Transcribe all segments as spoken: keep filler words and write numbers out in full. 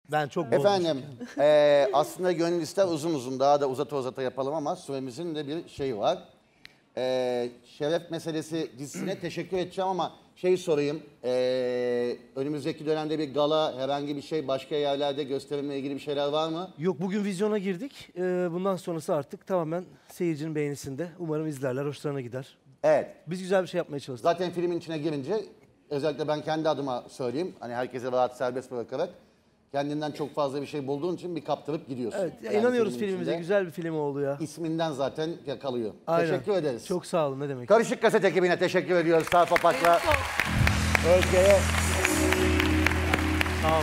Ben çok Efendim, e, aslında gönül ister uzun uzun daha da uzata uzata yapalım ama süremizin de bir şeyi var. E, Şeref Meselesi dizisine teşekkür edeceğim ama şey sorayım. E, önümüzdeki dönemde bir gala, herhangi bir şey, başka yerlerde gösterimle ilgili bir şeyler var mı? Yok, bugün vizyona girdik. Ee, bundan sonrası artık tamamen seyircinin beğenisinde. Umarım izlerler, hoşlarına gider. Evet. Biz güzel bir şey yapmaya çalıştık. Zaten filmin içine girince, özellikle ben kendi adıma söyleyeyim, hani herkese rahat serbest bırakarak, kendinden çok fazla bir şey bulduğun için bir kaptırıp gidiyorsun. Evet, Yani inanıyoruz filmin filmimize. içinde. Güzel bir film oldu ya. İsminden zaten yakalıyor. Aynen. Teşekkür ederiz. Çok sağ olun, ne demek. Karışık Kaset ekibine teşekkür ediyoruz. Sarp Apak'la Özge'ye. Sağ olun.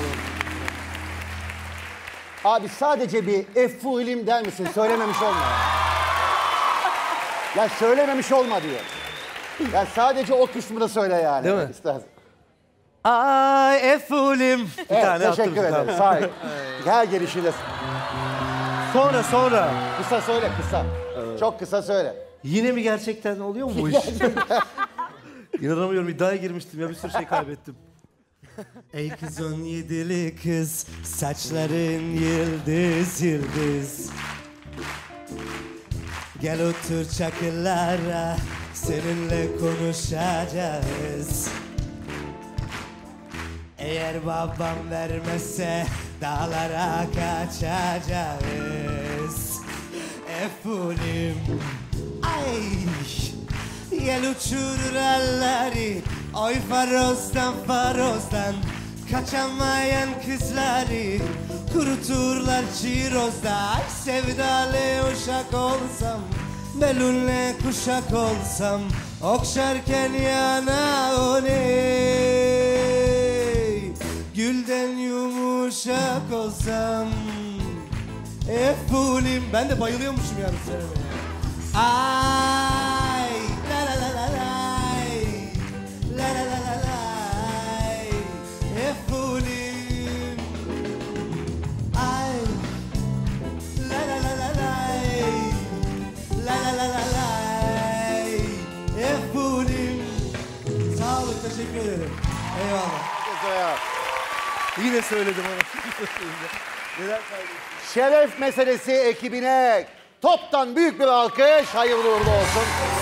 Abi sadece bir effuilim der misin? Söylememiş olma. Ya söylememiş olma diyor. Ya sadece o kısmı da söyle yani. Değil mi? İstersen. Ay effulim. Bir Evet, tane attım. teşekkür ederim. Sağ ol. Her gelişiyle. Sonra sonra. Kısa söyle, kısa. Çok kısa söyle. Yine mi gerçekten oluyor mu bu iş? İnanamıyorum, iddiaya girmiştim ya, bir sürü şey kaybettim. Ey kız on yedili kız, saçların yıldız yıldız. Gel otur çakıllara, seninle konuşacağız. Eğer babam vermezse dağlara kaçacağız. Efendim, ay, gel uçurur elleri, oy farozdan farozdan. Kaçamayan kızları kuruturlar çirozda. Ay sevdalı uşak olsam, belunle kuşak olsam, okşarken yana oley. Gülden yumuşak olsam, effulim. Ben de bayılıyormuşum yani söylemeye. Ay, la la la la lay, la la la la lay, effulim. Ay, la la la la lay, la la la la lay, effulim. Sağ olun, teşekkür ederim. Eyvallah. Yine söyledim onu. Neler kaybettim? Şeref Meselesi ekibine toptan büyük bir alkış. Hayırlı uğurlu olsun.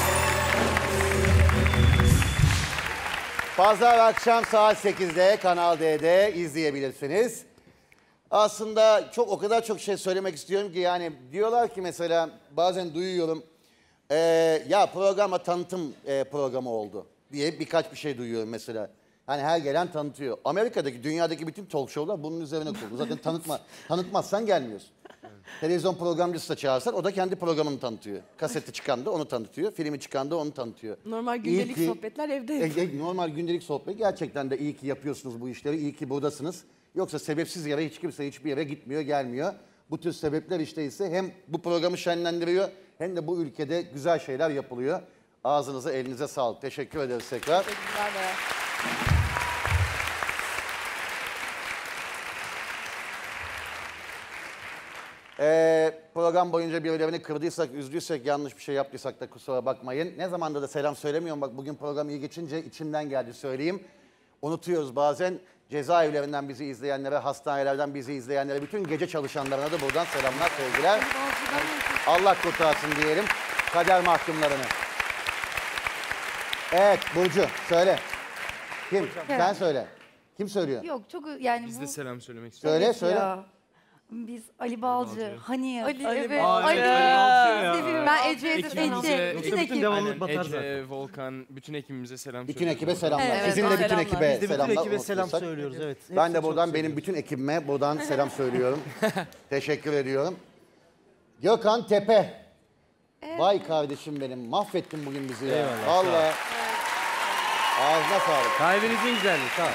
Pazar akşam saat sekizde Kanal D'de izleyebilirsiniz. Aslında çok o kadar çok şey söylemek istiyorum ki yani diyorlar ki mesela bazen duyuyorum e, ya programa tanıtım e, programı oldu diye birkaç bir şey duyuyorum mesela. Hani her gelen tanıtıyor. Amerika'daki, dünyadaki bütün talk show'lar bunun üzerine kurulu. Zaten tanıtma, tanıtmazsan gelmiyorsun. Televizyon programcısı da çağırsan o da kendi programını tanıtıyor. Kaseti çıkan da onu tanıtıyor, filmi çıkan da onu tanıtıyor. Normal gündelik ki, sohbetler evde e, e, normal gündelik sohbet. Gerçekten de iyi ki yapıyorsunuz bu işleri, iyi ki buradasınız. Yoksa sebepsiz yere hiç kimse hiçbir yere gitmiyor, gelmiyor. Bu tür sebepler işte ise hem bu programı şenlendiriyor hem de bu ülkede güzel şeyler yapılıyor. Ağzınıza, elinize sağlık. Teşekkür ederiz tekrar. Teşekkürler. Ee, program boyunca birilerini kırdıysak, üzdüysek, yanlış bir şey yaptıysak da kusura bakmayın. Ne zamandır da selam söylemiyorum. Bak bugün program iyi geçince içimden geldi söyleyeyim. Unutuyoruz bazen. Cezaevlerinden bizi izleyenlere, hastanelerden bizi izleyenlere, bütün gece çalışanlarına da buradan selamlar, sevgiler. Allah kurtarsın diyelim kader mahkumlarını. Evet Burcu söyle. Kim? Sen söyle. Kim söylüyor? Yok çok yani Biz bu... de selam söylemek istiyoruz. Söyle söyle. Ya. Biz Ali Balcı, hani Ali, Ali, evet. Aa, Ali, evet, Ali Balcı ya. seviyorum. Ben Ece'ye de Ekibimize- Ece. Yoksa Bütün bütün ekip. devamlı Aynen, batar Ece, zaten. Volkan, bütün ekibimize selam Bütün söylüyoruz. ekibe selamlar. Evet, Sizin de bütün selamlar. ekibe Biz de bütün selamlar. ekibe selam unutursak. söylüyoruz, evet. Ben de Hepsini buradan çok benim seviyoruz. bütün ekibime buradan selam söylüyorum. Teşekkür ediyorum. Gökhan Tepe. Vay kardeşim benim. Mahvettin bugün bizi ya. Eyvallah, Vallahi. Ağzına sağlık. Kalbinizin güzelliği, sağ ol.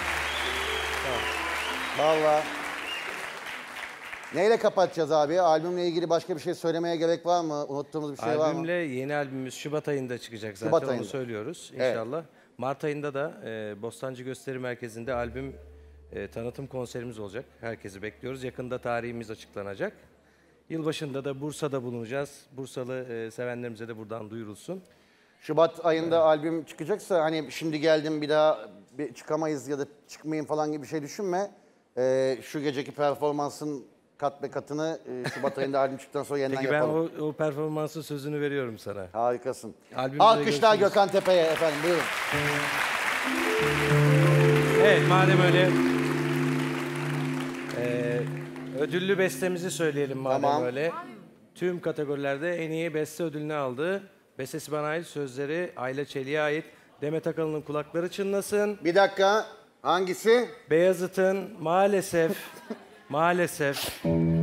Vallahi. Neyle kapatacağız abi? Albümle ilgili başka bir şey söylemeye gerek var mı? Unuttuğumuz bir şey var mı? Albümle yeni albümümüz Şubat ayında çıkacak zaten, Şubat onu ayında. söylüyoruz Evet. inşallah. Mart ayında da e, Bostancı Gösteri Merkezi'nde albüm e, tanıtım konserimiz olacak. Herkesi bekliyoruz. Yakında tarihimiz açıklanacak. Yılbaşında da Bursa'da bulunacağız. Bursalı e, sevenlerimize de buradan duyurulsun. Şubat ayında albüm çıkacaksa hani şimdi geldim bir daha bir çıkamayız ya da çıkmayın falan gibi bir şey düşünme. Ee, şu geceki performansın kat be katını e, Şubat ayında albüm çıktıktan sonra yeniden Peki ben yapalım. o, o performansın sözünü veriyorum sana. Harikasın. Albümümüzde Alkışlar görüşürüz. Gökhan Tepe'ye efendim, buyurun. Evet, madem öyle eee, ödüllü bestemizi söyleyelim madem Tamam. öyle. Tüm kategorilerde en iyi beste ödülünü aldı. Bestesi bana ait, sözleri Ayla Çelik'e ait. Demet Akalın'ın Kulakları Çınlasın. Bir dakika, hangisi? Beyazıt'ın maalesef, maalesef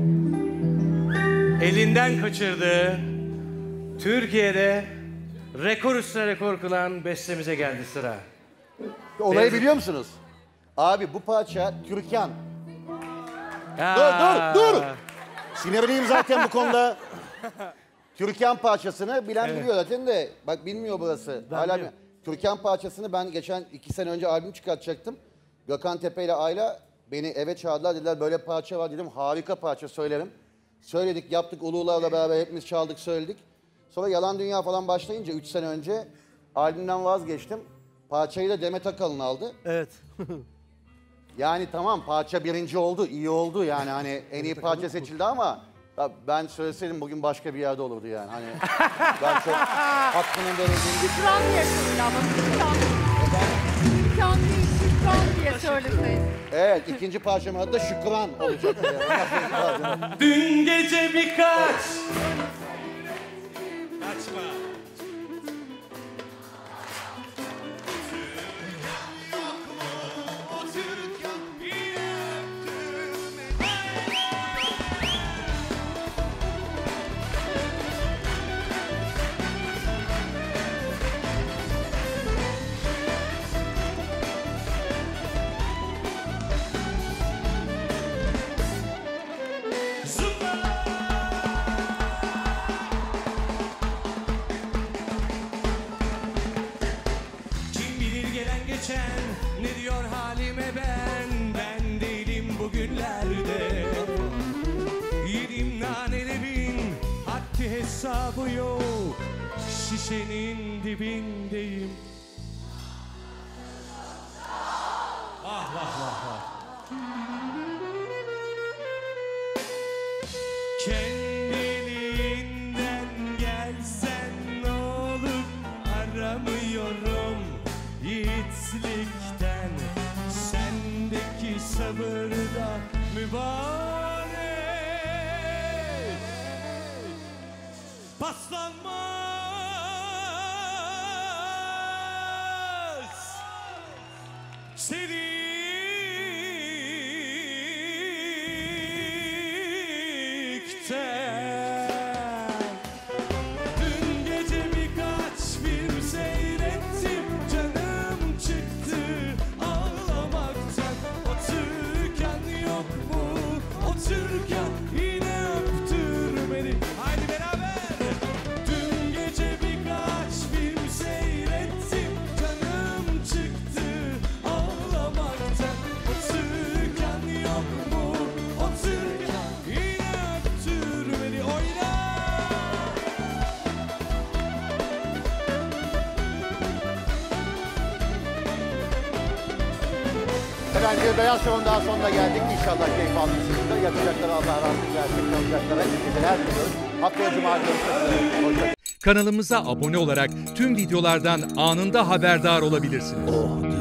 elinden kaçırdığı, Türkiye'de rekor üstüne rekor kılan bestemize geldi sıra. Olayı Beyazıt. biliyor musunuz? Abi bu parça Türkan. Ya. Dur, dur, dur! Sinirliyim zaten bu konuda. Türkan parçasını bilen biliyor zaten de. Bak bilmiyor burası. Hala bilmiyor. Türkan parçasını ben geçen iki sene önce albüm çıkartacaktım. Gökhan Tepe ile Ayla beni eve çağırdılar. Dediler böyle parça var, dedim harika parça söylerim. Söyledik, yaptık, Ulularla beraber hepimiz çaldık, söyledik. Sonra Yalan Dünya falan başlayınca üç sene önce albümden vazgeçtim. Parçayı da Demet Akalın aldı. Evet. Yani tamam parça birinci oldu, iyi oldu yani hani en iyi parça seçildi ama ya ben söyleseydim bugün başka bir yerde olurdu yani. Hani ben çok hakkının verildiğini Şükran diye söyle ama Şükran. Şükran değil, Şükran diye söyleseydin. Evet, ikinci parçamın adı da Şükran olacak. Yani. Dün gece birkaç... Açma. Kim bilir gelen geçen ne diyor halime ben, ben değilim bugünlerde. Yedim nanelerin haddi hesabı yok, şişenin dibindeyim. Ah vah vah vah. Kendiliğinden gelsen ne olur, aramıyorum yiğitlikten. Sendeki sabırda mübarek paslanmaz. Sevdikten. Dün gece birkaç film seyrettim, canım çıktı ağlamaktan. O Türkan yok mu? O Türkan yine öptür beni. Haydi beraber. Dün gece birkaç film seyrettim, canım çıktı ağlamaktan. O Türkan yok mu? O Türkan yine öptür beni. Oyna. Efendim bir Beyaz Show'un daha sonuna geldik. İnşallah keyif almışsınızdır. Yapacaklar Allah razı versin. Çalacaklar hep geceler diliyoruz. Haftaya Cuma görüşmek üzere. Hoşçakalın. Kanalımıza abone olarak tüm videolardan anında haberdar olabilirsiniz.